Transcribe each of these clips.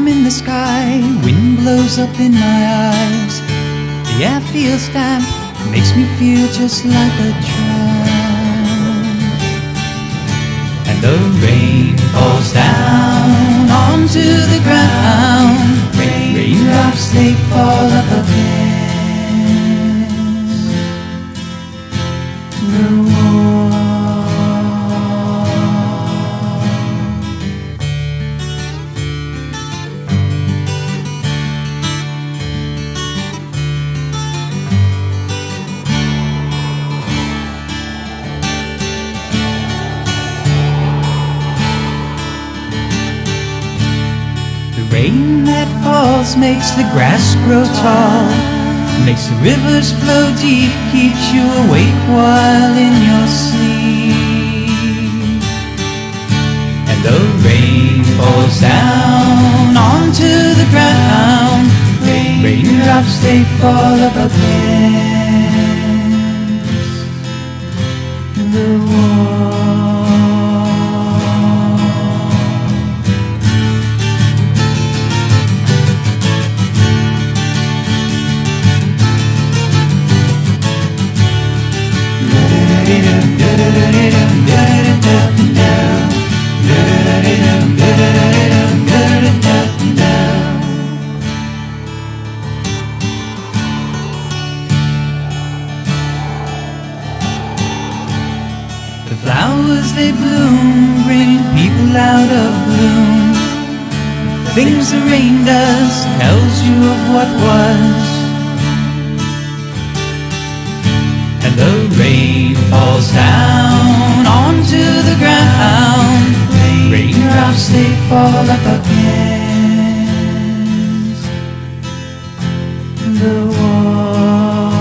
I'm in the sky, wind blows up in my eyes. The air feels damp, makes me feel just like a tramp. And the rain falls down onto the ground. Raindrops, they fall up against the wall. Rain that falls makes the grass grow tall, makes the rivers flow deep, keeps you awake while in your sleep. And the rain falls down onto the ground. Raindrops, they fall up against the wall. The flowers they bloom, bring people out of gloom. The things the rain does tells you of what was. And the rain falls down onto the ground. Raindrops, they fall up against the wall.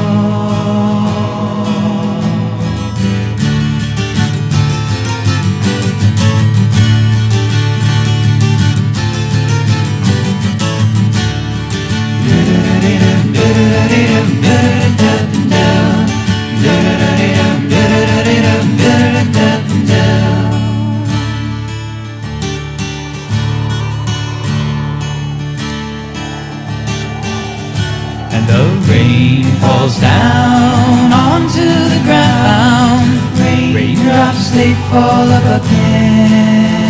And the rain falls down onto the ground. Raindrops, they fall up again.